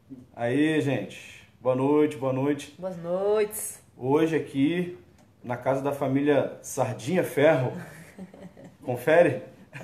Aí, gente, boa noite, boa noite. Boas noites. Hoje aqui na casa da família Sardinha Ferro. Confere?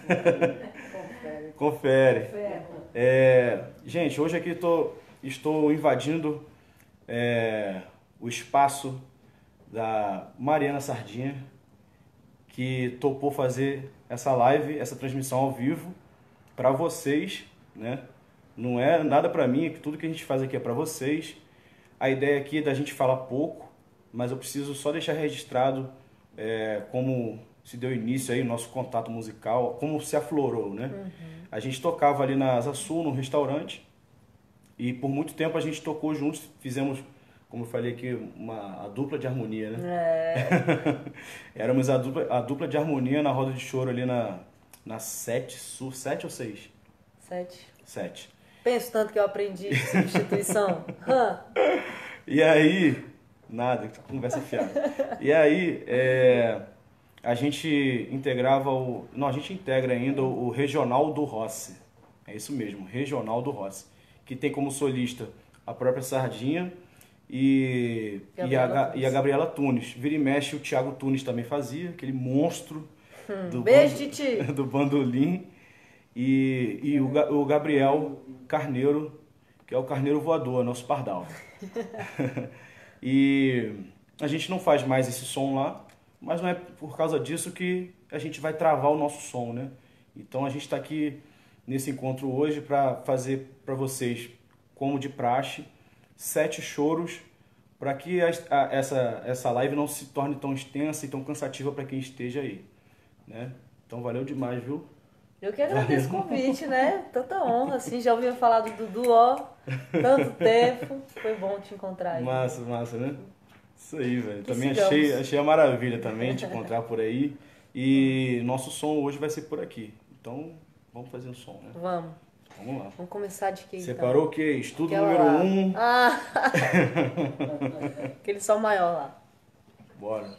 Confere. Gente, hoje aqui estou invadindo o espaço da Mariana Sardinha, que topou fazer essa live, essa transmissão ao vivo para vocês, né? Não é nada para mim, tudo que a gente faz aqui é para vocês. A ideia aqui é da gente falar pouco, mas eu preciso só deixar registrado como se deu início aí o nosso contato musical, como se aflorou, né? A gente tocava ali na Asa Sul, num restaurante, e por muito tempo a gente tocou juntos, fizemos, como eu falei aqui, a dupla de harmonia, né? Éramos a dupla de harmonia na roda de choro ali na 7 Sul, 7 ou 6? 7. 7. Penso tanto que eu aprendi de substituição. E aí, nada, conversa fiada. E aí, a gente integrava Não, a gente integra ainda o Regional do Rossi. É isso mesmo, Regional do Rossi. Que tem como solista a própria Sardinha e a Gabriela Tunes. Vira e mexe, o Thiago Tunes também fazia, aquele monstro Beijo, Titi! do bandolim. E o Gabriel Carneiro, que é o Carneiro Voador, nosso pardal. E a gente não faz mais esse som lá, mas não é por causa disso que a gente vai travar o nosso som, né? Então a gente está aqui nesse encontro hoje para fazer para vocês, como de praxe, 7 choros, para que essa live não se torne tão extensa e tão cansativa para quem esteja aí, né? Então valeu demais, viu? Eu que agradeço o convite, né? Tanta honra, assim, já ouvi falar do Dudu, ó, tanto tempo. Foi bom te encontrar aí. Massa, massa, né? Isso aí, velho. Também sigamos. achei a maravilha também te encontrar por aí. E nosso som hoje vai ser por aqui. Então, vamos fazer um som, né? Vamos. Vamos lá. Vamos começar de que então? Separou o quê? Estudo Aquela número lá. 1. Ah! Aquele sol maior lá. Bora.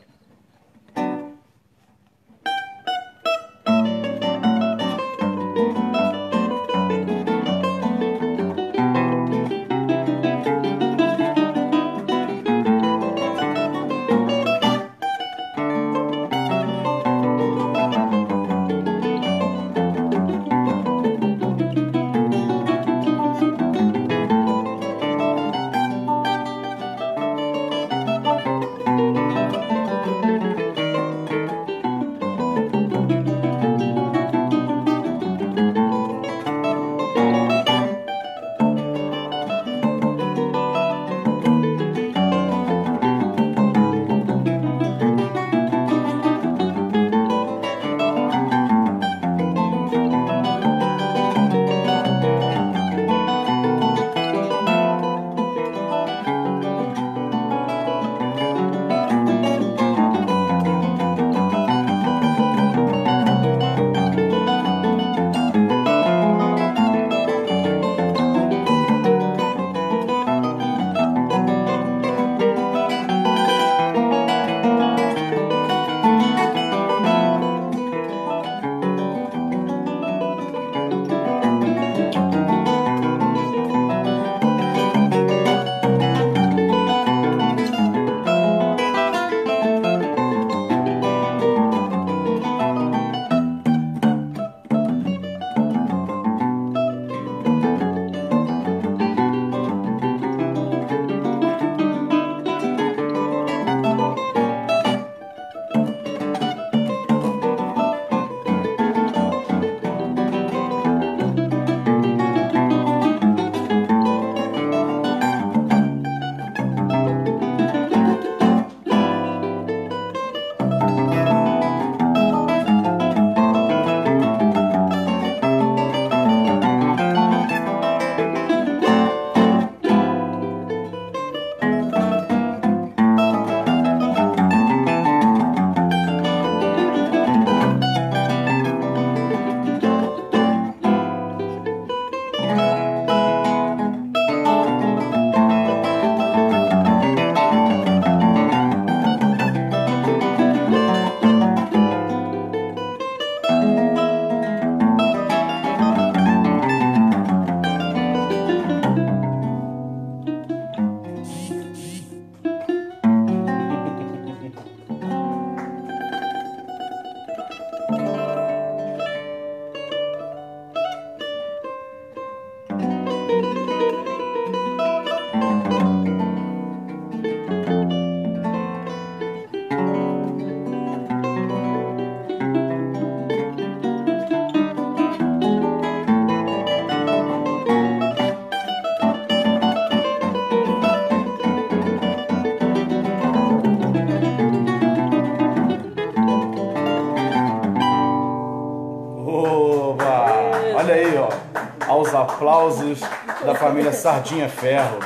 aplausos da família Sardinha Ferro.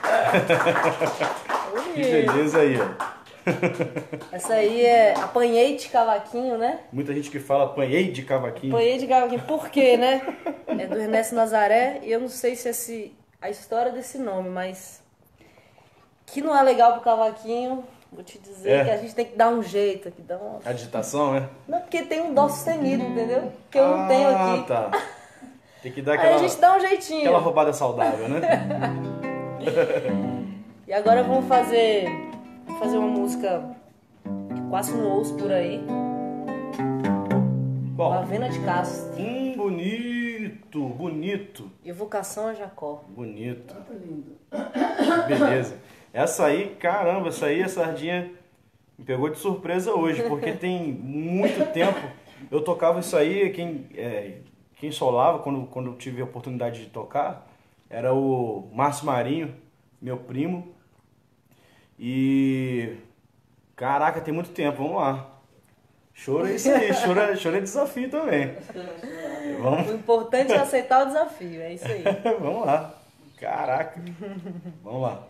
Que beleza aí, ó. Essa aí é apanhei de cavaquinho, né? Muita gente que fala apanhei de cavaquinho. Apanhei de cavaquinho, por quê, né? É do Ernesto Nazaré, e eu não sei se a história desse nome, mas que não é legal pro cavaquinho, vou te dizer que a gente tem que dar um jeito aqui, dar uma... Agitação, é? Não, porque tem um dó sustenido, entendeu? Que eu não tenho aqui. Tá. Tem que dar Aí aquela, a gente dá um jeitinho. aquela roubada saudável, né? E agora vamos fazer uma música que quase não ouço por aí. Qual? Lavena de Castro. Bonito, bonito. Evocação a Jacó. Bonito. Beleza. Essa aí, caramba, essa aí a Sardinha me pegou de surpresa hoje, porque tem muito tempo eu tocava isso aí, quem solava quando eu tive a oportunidade de tocar era o Márcio Marinho, meu primo. E caraca, tem muito tempo, vamos lá. Choro é isso aí, choro é desafio também. O importante é aceitar o desafio, é isso aí. Vamos lá. Caraca. Vamos lá.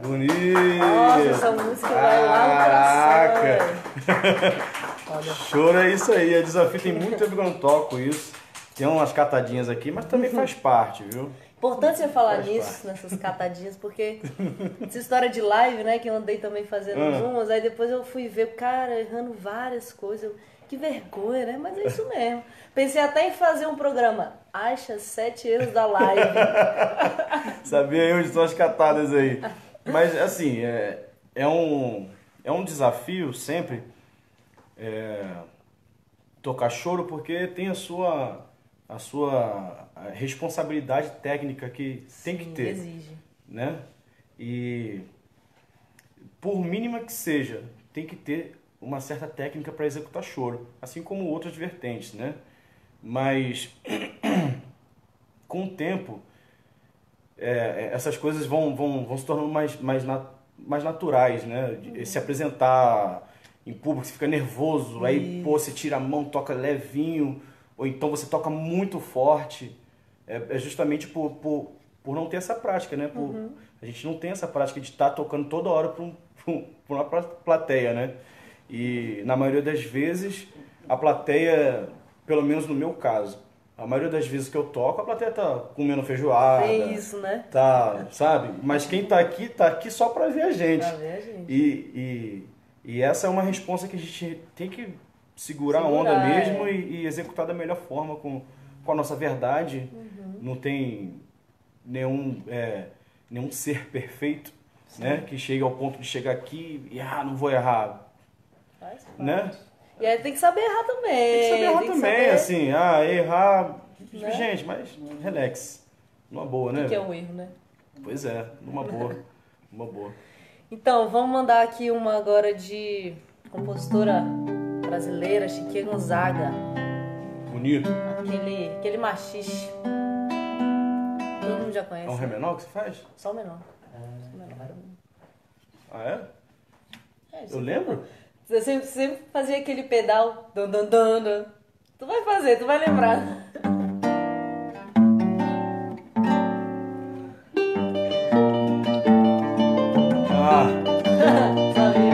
Bonito! Nossa, essa música vai lá no coração. Olha. Choro é isso aí, é desafio, tem muito tempo que eu não toco isso. Tem umas catadinhas aqui, mas também faz parte, viu? Importante você falar nisso, nessas catadinhas, porque essa história de live, né, que eu andei também fazendo umas, aí depois eu fui ver o cara errando várias coisas. Que vergonha, né? Mas é isso mesmo. Pensei até em fazer um programa. Acha 7 erros da live. Sabia aí onde estão as catadas aí. Mas, assim, é um desafio sempre tocar choro, porque tem a sua responsabilidade técnica que tem que ter. Exige. Né? E, por mínima que seja, tem que ter uma certa técnica para executar choro, assim como outras vertentes, né? Mas com o tempo essas coisas vão se tornando mais naturais, né? Se apresentar em público, você fica nervoso, aí pô, você tira a mão, toca levinho, ou então você toca muito forte. É justamente por não ter essa prática, né? A gente não tem essa prática de estar tocando toda hora para uma plateia, né? E na maioria das vezes, a plateia, pelo menos no meu caso, a maioria das vezes que eu toco, a plateia tá comendo feijoada. Tem isso, né? Tá, sabe? Mas quem tá aqui só pra ver a gente. Pra ver a gente. E essa é uma responsa que a gente tem que segurar a onda mesmo e executar da melhor forma com a nossa verdade. Não tem nenhum ser perfeito, né? Que chegue ao ponto de chegar aqui e não vou errar. Faz parte. Né? E aí tem que saber errar também. Tem que saber errar também, assim, errar. Né? Gente, mas relax. Numa boa, né? Que é um erro, né? Pois é, numa boa. Numa boa. Então, vamos mandar aqui uma agora de compositora brasileira, Chiquinha Gonzaga. Bonito. Aquele machixe. Todo mundo já conhece. É um ré menor que você faz? Só o menor. Só o menor. Ah, é? Isso Eu lembro? Você sempre fazia aquele pedal. Dun, dun, dun, dun. Tu vai fazer, tu vai lembrar. Sabia?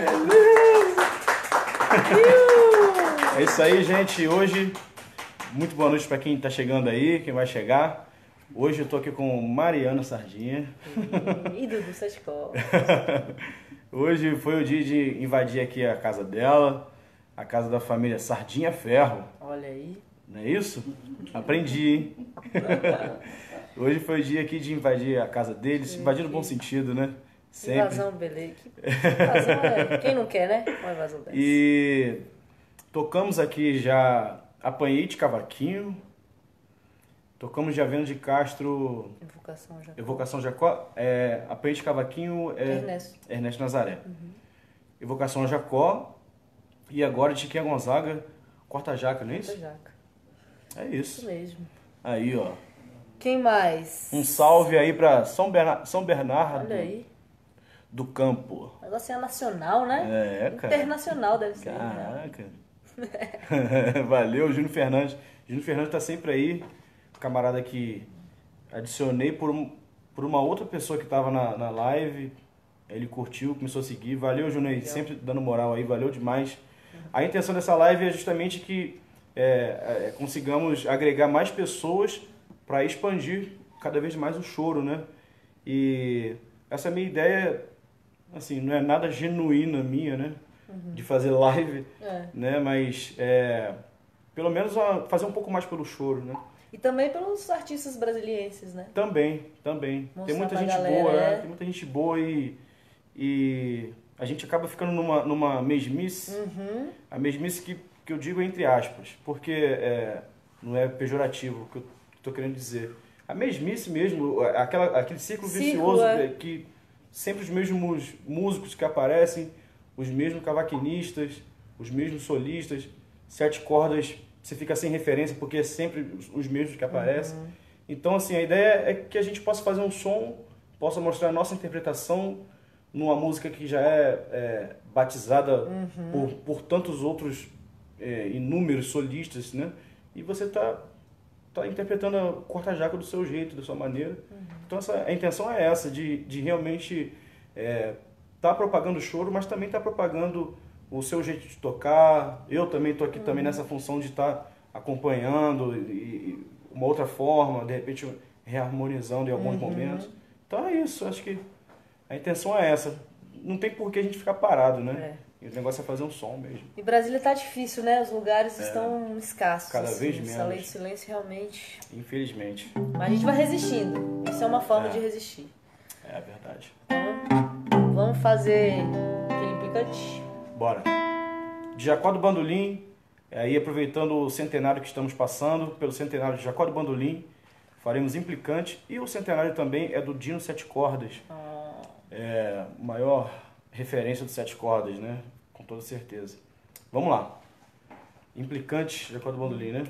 É isso aí, gente. Hoje, muito boa noite para quem está chegando aí, quem vai chegar. Hoje eu tô aqui com Mariana Sardinha. E Dudu Sete Cordas. Hoje foi o dia de invadir aqui a casa dela, a casa da família Sardinha Ferro. Olha aí. Não é isso? Aprendi, hein? Hoje foi o dia aqui de invadir a casa deles, invadir no bom sentido, né? Sempre. Invasão, beleza. Invasão é... Quem não quer, né? Uma invasão dessa. E tocamos aqui já Apanhei de Cavaquinho, tocamos de Avena de Castro, Evocação Jacó, Apanhei de Cavaquinho, Ernesto Nazaré. Evocação Jacó e agora de Chiquinha Gonzaga, Corta Jaca, não é isso? Corta Jaca. É isso. Isso mesmo. Aí, ó. Quem mais? Um salve aí pra São Bernardo. Olha aí. Do Campo. O negócio é nacional, né? É, cara. Internacional deve ser. Caraca. Valeu, Júnior Fernandes. Júnior Fernandes tá sempre aí. Camarada que adicionei por uma outra pessoa que tava na live. Ele curtiu, começou a seguir. Valeu, Júnior, sempre dando moral aí. Valeu demais. A intenção dessa live é justamente que consigamos agregar mais pessoas para expandir cada vez mais o choro, né? E essa minha ideia, assim, não é nada genuína minha, né? De fazer live, né? Mas pelo menos fazer um pouco mais pelo choro, né? E também pelos artistas brasilienses, né? Também. Mostrar Tem muita gente galera, boa, né? Tem muita gente boa e a gente acaba ficando numa mesmice. A mesmice que eu digo entre aspas, porque não é pejorativo o que eu estou querendo dizer. A mesmice mesmo, aquele ciclo vicioso que sempre os mesmos músicos que aparecem, os mesmos cavaquinistas, os mesmos solistas, 7 cordas, você fica sem referência porque é sempre os mesmos que aparecem. Então, assim, a ideia é que a gente possa fazer um som, possa mostrar a nossa interpretação numa música que já é batizada por tantos outros inúmeros solistas, né? E você tá interpretando a Corta Jaca do seu jeito, da sua maneira. Então a intenção é essa, de realmente tá propagando o choro, mas também tá propagando o seu jeito de tocar. Eu também tô aqui também nessa função de estar acompanhando e uma outra forma, de repente reharmonizando em alguns momentos. Então é isso, acho que a intenção é essa. Não tem por que a gente ficar parado, né? O negócio é fazer um som mesmo. E Brasília tá difícil, né? Os lugares estão escassos. Cada vez menos. Essa lei de silêncio realmente... Infelizmente. Mas a gente vai resistindo. Isso é uma forma de resistir. É verdade. Então, vamos fazer aquele implicante? Bora. De Jacó do Bandolim, aí aproveitando o centenário que estamos passando, pelo centenário de Jacó do Bandolim, faremos implicante. E o centenário também é do Dino Sete Cordas. Maior referência do Sete Cordas, né? Com toda certeza. Vamos lá. Implicante, Jacó do Bandolim, né?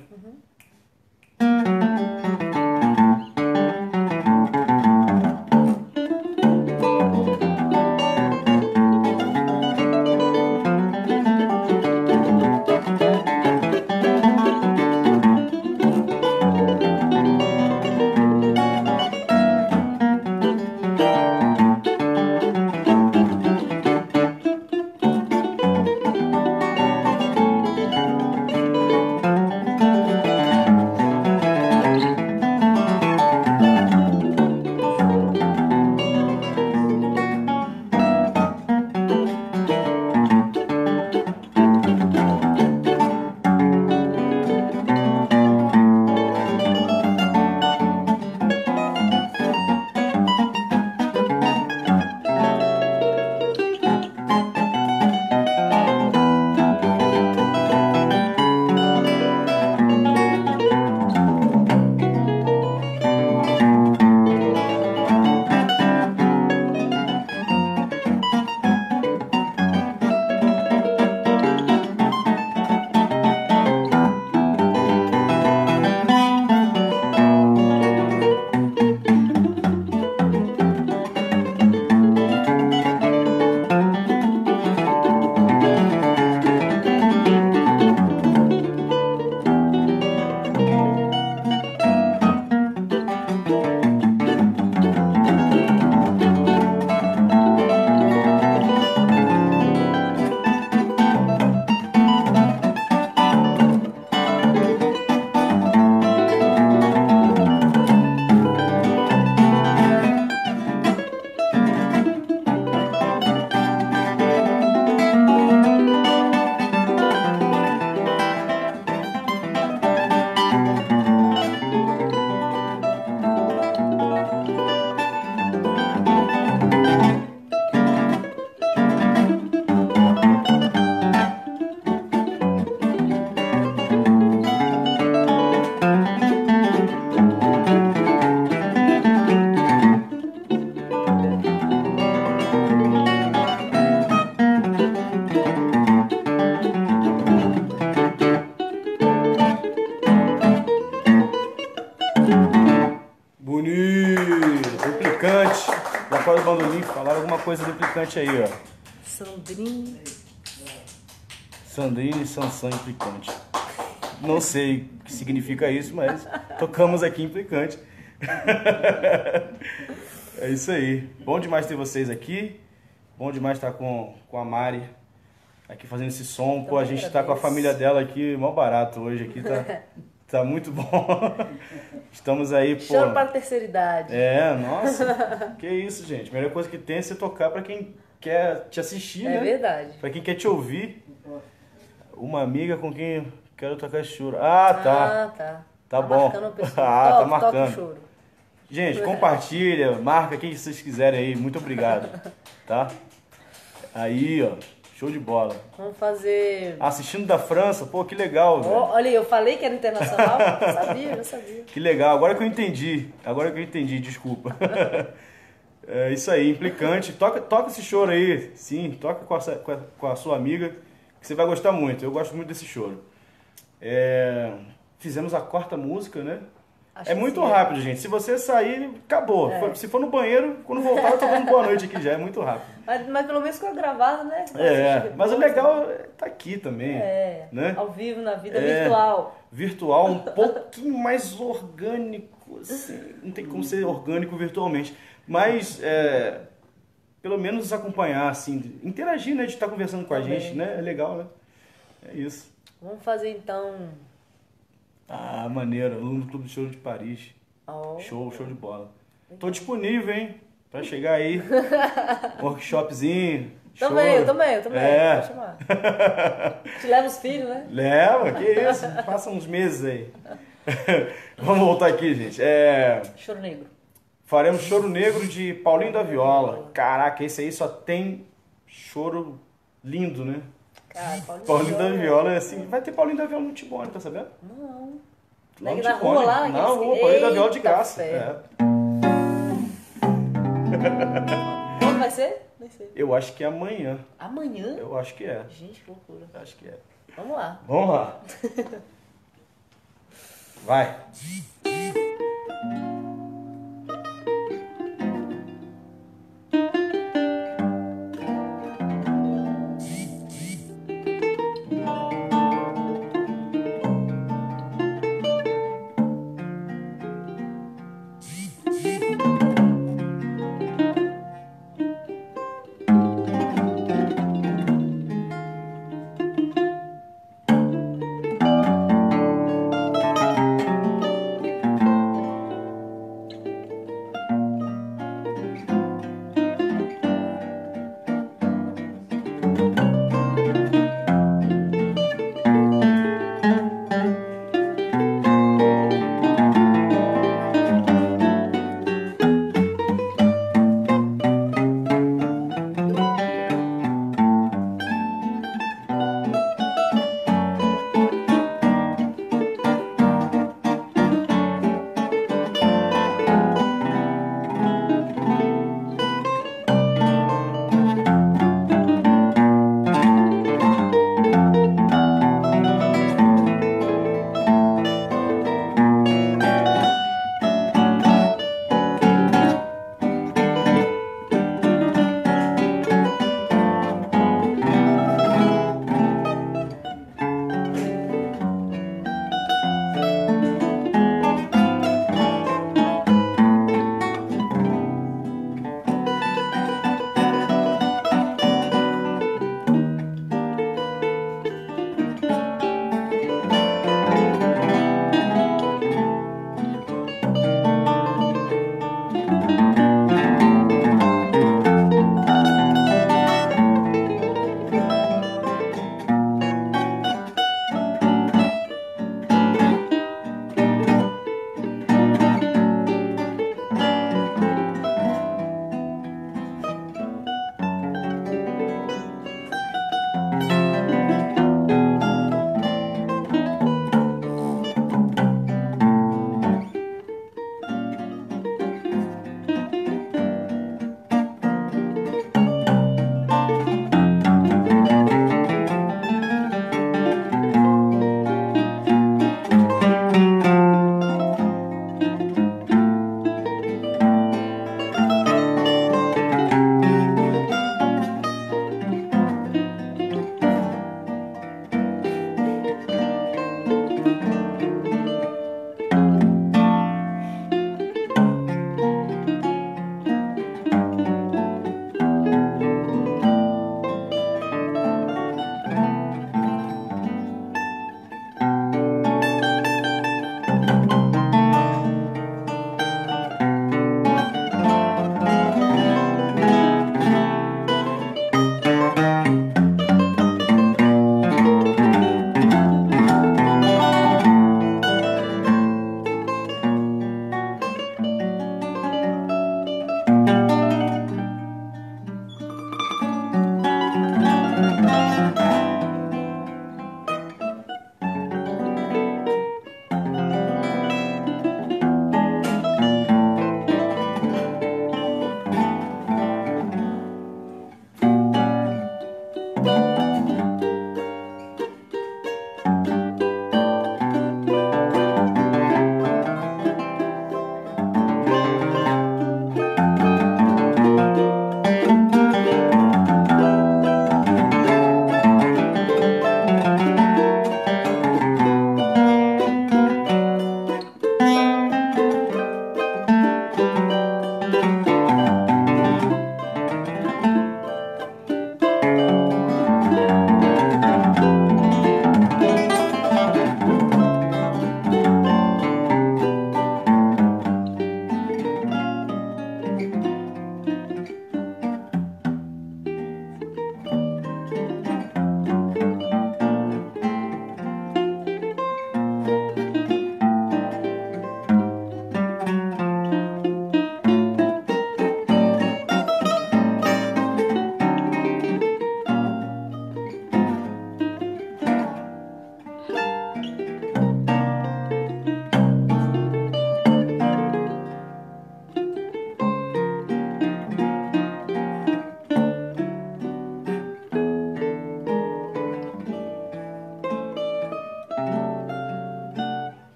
coisa do implicante aí, ó. Sandrine Sansan implicante. Não sei o que significa isso, mas tocamos aqui implicante. É isso aí. Bom demais ter vocês aqui. Bom demais estar com a Mari aqui fazendo esse som. Pô, a gente tá com a família dela aqui, mó barato hoje aqui, tá muito bom. Estamos aí, pô. Choro para a terceira idade. Nossa. Que isso, gente. A melhor coisa que tem é você tocar pra quem quer te assistir, né? É verdade. Pra quem quer te ouvir. Uma amiga com quem eu quero tocar esse choro. Ah, tá. Tá bom. Marcando a pessoa. Tá marcando. Toca o choro. Gente, compartilha, marca quem vocês quiserem aí. Muito obrigado. Tá? Aí, ó. Show de bola. Vamos fazer... Assistindo da França. Pô, que legal, velho. Olha, eu falei que era internacional. Eu sabia. Que legal. Agora que eu entendi. Desculpa. É isso aí, implicante. Toca esse choro aí. Sim, toca com a sua amiga, que você vai gostar muito. Eu gosto muito desse choro. Fizemos a quarta música, né? Acho é muito sim, rápido, gente. Se você sair, acabou. Se for no banheiro, quando voltar, eu tô dando boa noite aqui já. É muito rápido. Mas pelo menos ficou gravado, né? Mas o legal é tá aqui também. Né? Ao vivo, na vida virtual. Virtual, um pouquinho mais orgânico, assim. Não tem como ser orgânico virtualmente. Mas, pelo menos acompanhar, assim, interagir, né? De estar conversando com a gente, né? É legal, né? É isso. Vamos fazer, então... Ah, maneiro. Aluno do Clube de Choro de Paris. Show de bola. Tô disponível, hein? Pra chegar aí. Workshopzinho. Eu também. Pode chamar. Te leva os filhos, né? Leva, que isso. Passa uns meses aí. Vamos voltar aqui, gente. Choro Negro. Faremos Choro Negro de Paulinho da Viola. Caraca, esse aí só tem choro lindo, né? Cara, Paulinho da Viola é assim. Vai ter Paulinho da Viola no Tibone, tá sabendo? Não. Lá no Na rua lá? Na rua, Paulinho da Viola de graça. Quando vai ser? Nem sei. Eu acho que é amanhã. Amanhã? Eu acho que é. Gente, que loucura. Acho que é. Vamos lá. Vamos lá. Vai.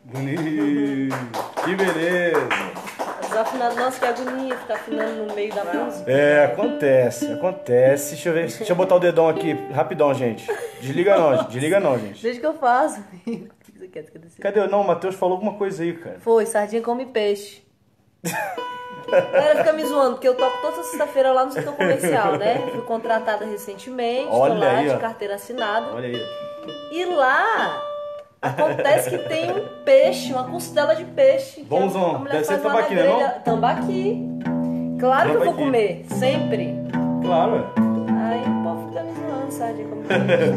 Bonito. Que beleza. Desafinado, nossa, que agonia ficar afinando no meio da música. É, acontece. Deixa eu ver. Deixa eu botar o dedão aqui, rapidão, gente. Desliga não, gente. Desde que eu faço. O que você quer? Cadê? Não, o Matheus falou alguma coisa aí, cara. Foi, sardinha come peixe. A galera fica me zoando, porque eu toco toda sexta-feira lá no setor comercial, né? Fui contratada recentemente, Olha tô lá aí, ó. de carteira assinada. Olha aí. E lá acontece que tem um peixe, uma costela de peixe. que Bonzão. a mulher Deve ser faz lá na tambaqui, né, grelha. Tambaqui. Claro que eu vou Tambaqui. comer, sempre. Claro, ué. Aí o povo fica me zoando, sardinha come peixe.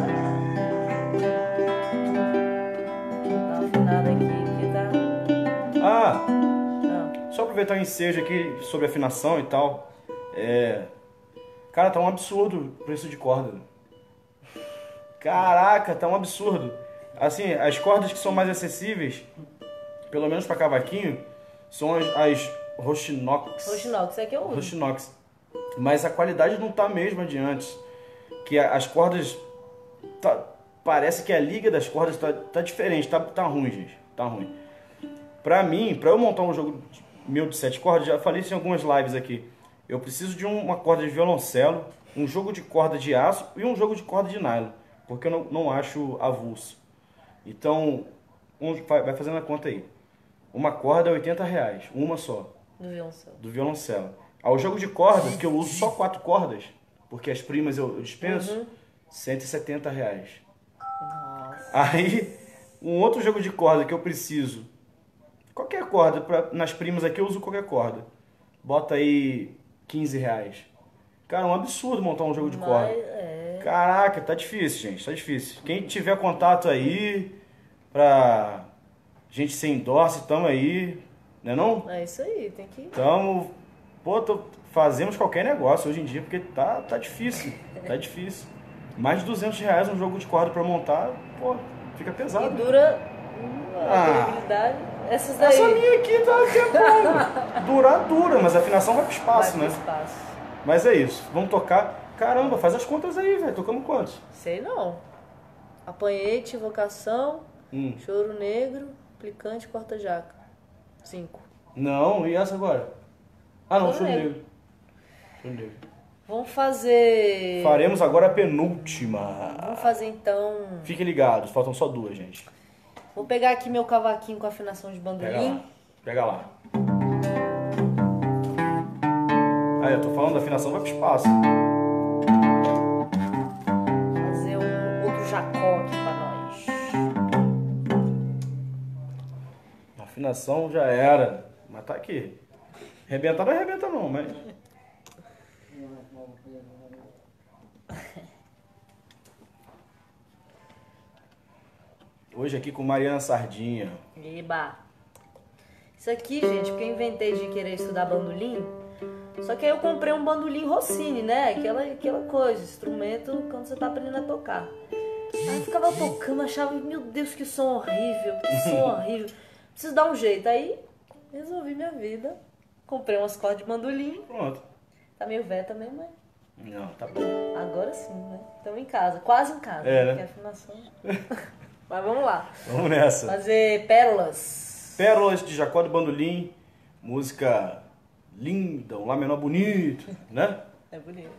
Dá uma afinada aqui, que tá... Ah, Não. só aproveitar o ensejo aqui sobre afinação e tal. Cara, tá um absurdo o preço de corda. Caraca, tá um absurdo. Assim, as cordas que são mais acessíveis, pelo menos pra cavaquinho, são as Roxinox. Roxinox, isso aqui eu uso. Roxinox. Mas a qualidade não tá a mesma de antes. Que as cordas... parece que a liga das cordas tá diferente. Tá ruim, gente. Tá ruim. Pra mim, pra eu montar um jogo meu de 7 cordas, já falei isso em algumas lives aqui. Eu preciso de uma corda de violoncelo, um jogo de corda de aço e um jogo de corda de nylon. Porque eu não acho avulso. Então, vai fazendo a conta aí. Uma corda é R$80, uma só. Do violoncelo. Do violoncelo. Ao jogo de corda, que eu uso só 4 cordas, porque as primas eu dispenso, R$170. Nossa. Aí, um outro jogo de corda que eu preciso, qualquer corda, nas primas aqui eu uso qualquer corda. Bota aí R$15. Cara, é um absurdo montar um jogo de corda. Caraca, tá difícil, gente, tá difícil. Quem tiver contato aí, pra gente ser endorse, tamo aí, né não? É isso aí, tem que... Tamo, fazemos qualquer negócio hoje em dia, porque tá difícil, tá difícil. Mais de R$200 um jogo de corda pra montar, pô, fica pesado. E dura a durabilidade. Essas daí. Essa minha aqui tá tempo. Dura, mas a afinação vai pro espaço, vai né? pro espaço. Mas é isso, vamos tocar. Caramba, faz as contas aí, velho. Tocamos quantos? Sei não. Apanhete, vocação, choro negro, aplicante, corta-jaca. 5. Não, e essa agora? Ah, não, Choro choro negro. negro. Choro negro. Vamos fazer... Faremos agora a penúltima. Vamos fazer então... Fiquem ligados, faltam só 2, gente. Vou pegar aqui meu cavaquinho com afinação de bandolim. Pega lá. Aí, eu tô falando da afinação, vai pro espaço. Fazer um outro jacó aqui pra nós. A afinação já era. Mas tá aqui. Arrebentar não arrebenta não, mas... Hoje aqui com Mariana Sardinha. Eba! Isso aqui, gente, porque eu inventei de querer estudar bandolim. Só que aí eu comprei um bandolim Rossini, né? Aquela coisa, instrumento quando você tá aprendendo a tocar. Aí eu ficava tocando, achava, meu Deus, que som horrível, Preciso dar um jeito. Aí resolvi minha vida. Comprei umas cordas de bandolim. Pronto. Tá meio velha também, mas Não, tá bom. agora sim, né? Estamos em casa, quase em casa. É, né? Porque a afinação... Mas vamos lá. Vamos nessa. Fazer pérolas. Pérolas de Jacó do Bandolim. Música linda, um Lá menor bonito, né? É bonito.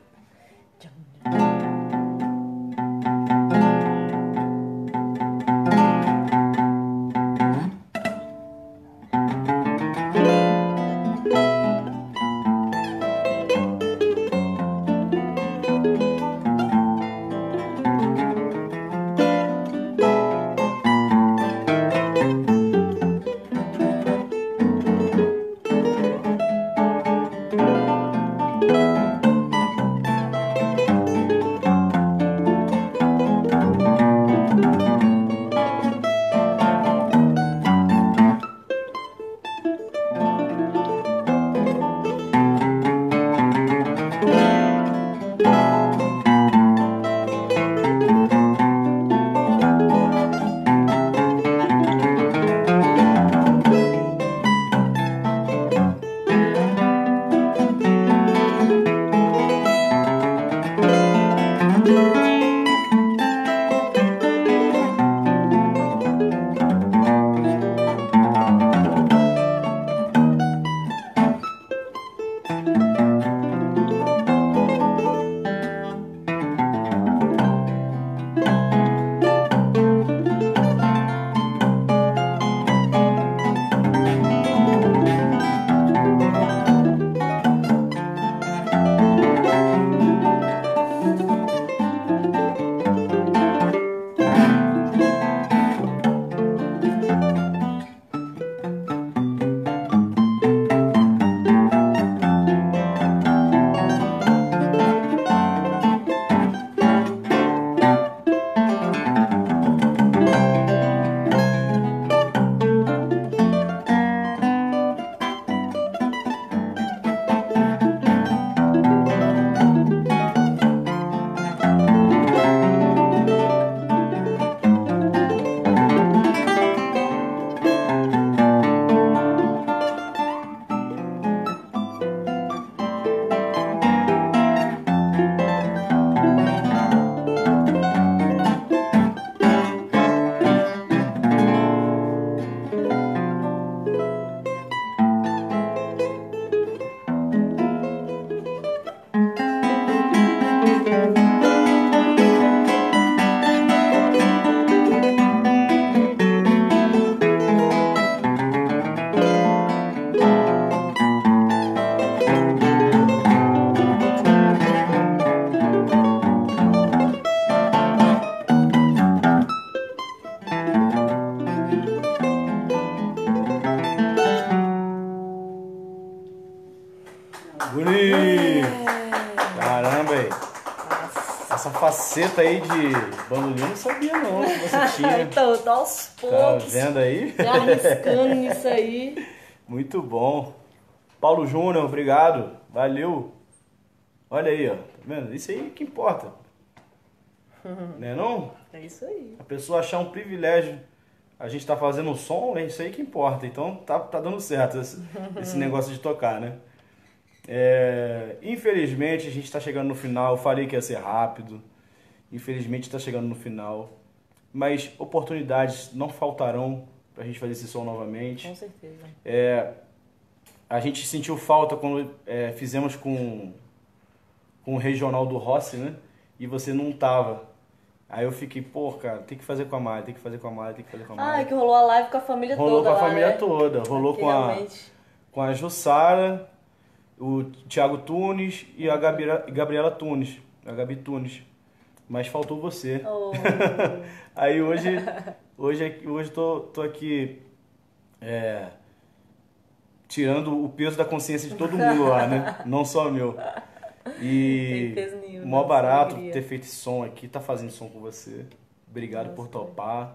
essa faceta aí de bandolim eu não sabia não que você tinha. Então, eu tô aos Tá poucos. vendo aí? Me arriscando nisso aí. Muito bom. Paulo Júnior, obrigado. Valeu. Olha aí, ó. Tá vendo? Isso aí que importa. Né não? É isso aí. A pessoa achar um privilégio. A gente tá fazendo um som, é isso aí que importa. Então tá dando certo esse negócio de tocar, né? Infelizmente a gente está chegando no final. Eu falei que ia ser rápido. Infelizmente está chegando no final. Mas oportunidades não faltarão para a gente fazer esse som novamente. Com certeza. A gente sentiu falta quando fizemos com o regional do Rossi, né? E você não tava. Aí eu fiquei, pô, cara, tem que fazer com a Mari, tem que fazer com a Mari, tem que fazer com a Mari. Ah, é que rolou a live com a família toda. Rolou com a lá, família né? toda. Rolou Aqui, realmente. com a Jussara, o Thiago Tunes e a Gabriela Tunes, a Gabi Tunes. Mas faltou você. Oh. Aí hoje tô aqui tirando o peso da consciência de todo mundo lá, né? Não só meu. E Tem peso nenhum, mó não, barato alegria. ter feito esse som aqui, tá fazendo som com você. Obrigado por topar.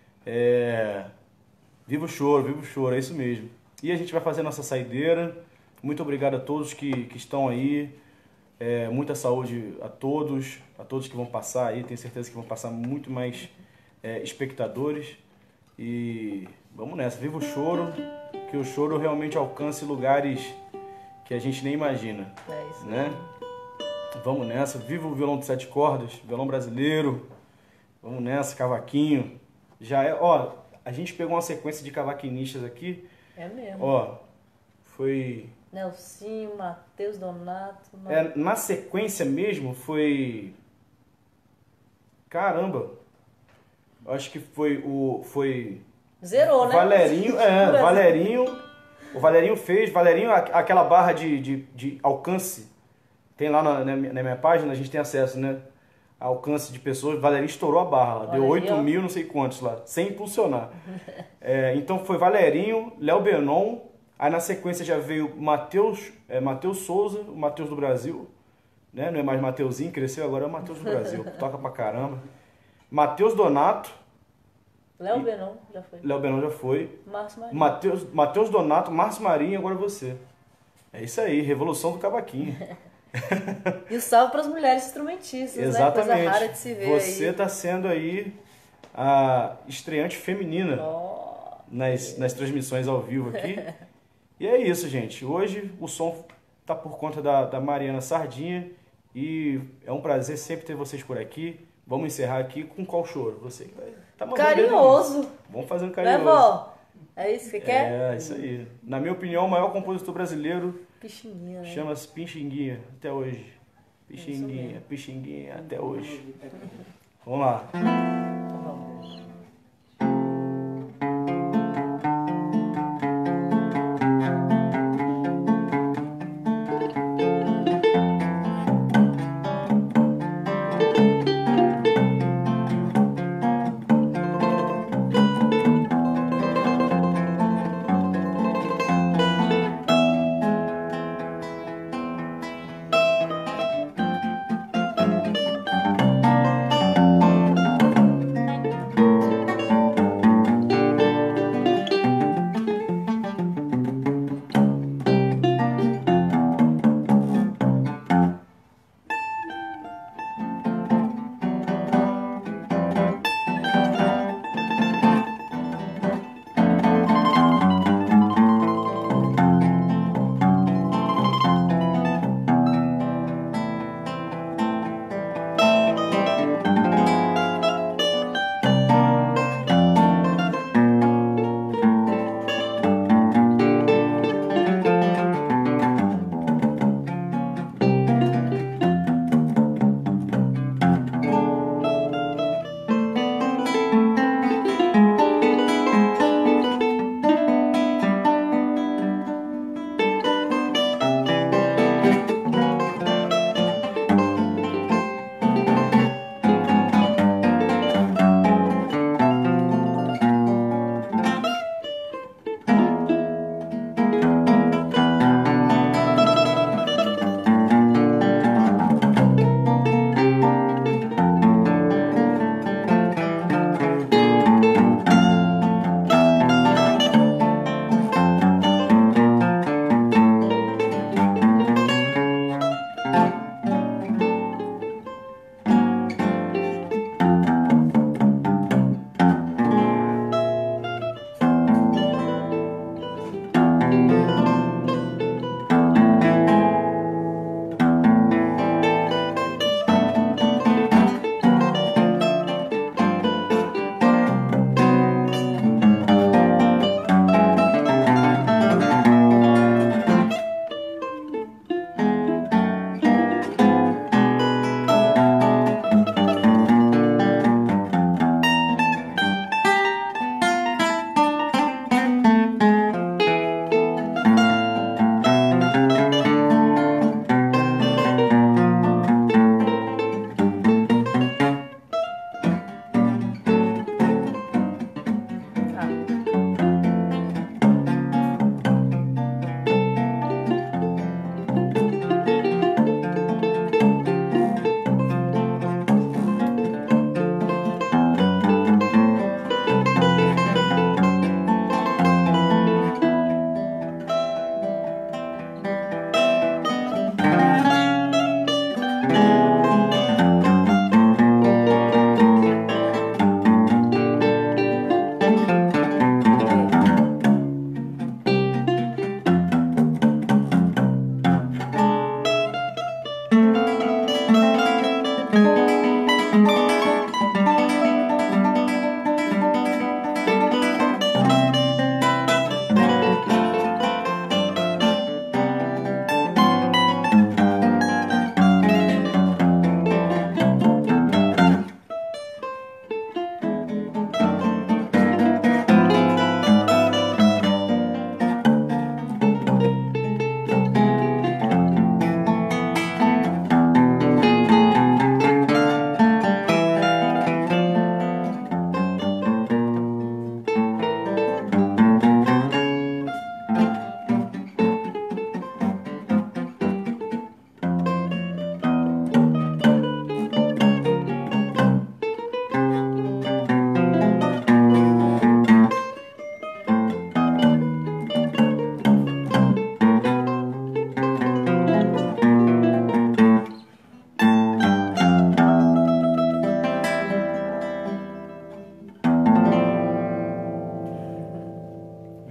Viva o choro, é isso mesmo. E a gente vai fazer nossa saideira. Muito obrigado a todos que estão aí. Muita saúde a todos que vão passar aí. Tenho certeza que vão passar muito mais espectadores. E vamos nessa, viva o choro, que o choro realmente alcance lugares que a gente nem imagina. É isso, né? Vamos nessa, viva o violão de 7 cordas, violão brasileiro. Vamos nessa, cavaquinho. A gente pegou uma sequência de cavaquinistas aqui. É mesmo. Foi... Nelsinho, Matheus Donato. na sequência mesmo foi... Caramba! Acho que foi... Zerou, né? Valerinho, o Valerinho fez, aquela barra de alcance, tem lá na minha página, a gente tem acesso, né? Alcance de pessoas, Valerinho estourou a barra lá, deu 8 mil, não sei quantos lá, sem impulsionar. Então foi Valerinho, Léo Benon, aí na sequência já veio Matheus Souza, o Matheus do Brasil, né? Não é mais Mateuzinho, cresceu, agora é o Matheus do Brasil, toca pra caramba. Matheus Donato. Léo Benon já foi. Léo Benon já foi. Márcio Marinho. Matheus Donato, Márcio Marinho e agora você. É isso aí, revolução do cavaquinho. E o salve para as mulheres instrumentistas, Exatamente. né? Coisa rara de se ver Você aí. está sendo aí a estreante feminina nas transmissões ao vivo aqui. E é isso, gente. Hoje o som tá por conta da Mariana Sardinha e é um prazer sempre ter vocês por aqui. Vamos encerrar aqui com qual choro? Você que vai tá mandando Carinhoso. Vamos fazer um Né, carinhoso. vó? É isso que você quer? É, isso aí. Na minha opinião, o maior compositor brasileiro Pixinguinha, né? chama-se Pixinguinha, até hoje. Pixinguinha, até hoje. Vamos lá. Então vamos.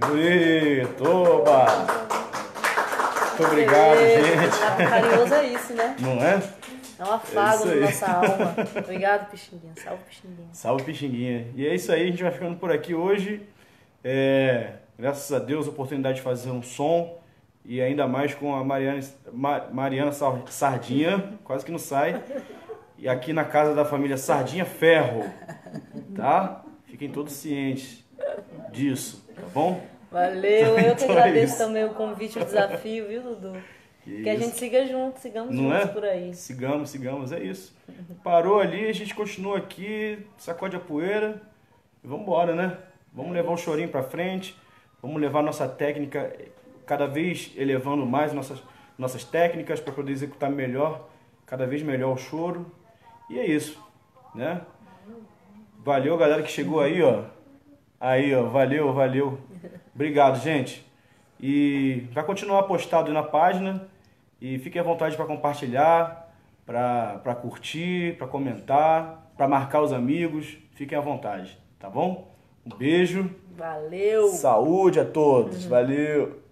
Bonito, oba! Muito obrigado, gente. Carinhoso é isso, né? Não é? É um afago na nossa alma. Obrigado, Pixinguinha. Salve, Pixinguinha. Salve, Pixinguinha. E é isso aí, a gente vai ficando por aqui hoje. Graças a Deus, a oportunidade de fazer um som. E ainda mais com a Mariana Sardinha, quase que não sai. E aqui na casa da família Sardinha Ferro, tá? Fiquem todos cientes disso, tá bom? Valeu, eu que Então agradeço também o convite, o desafio, viu, Dudu? Que a gente siga junto, sigamos não juntos é? por aí. Sigamos, é isso. Parou ali, a gente continua aqui, sacode a poeira e vamos embora, né? Vamos levar o chorinho pra frente, vamos levar nossa técnica, cada vez elevando mais nossas técnicas para poder executar melhor, cada vez melhor o choro. E é isso, né? Valeu, galera que chegou aí, ó. Aí, ó, valeu. Obrigado, gente. E vai continuar postado aí na página. E fique à vontade para compartilhar, para curtir, para comentar, para marcar os amigos. Fiquem à vontade, tá bom? Um beijo. Valeu. Saúde a todos. Valeu.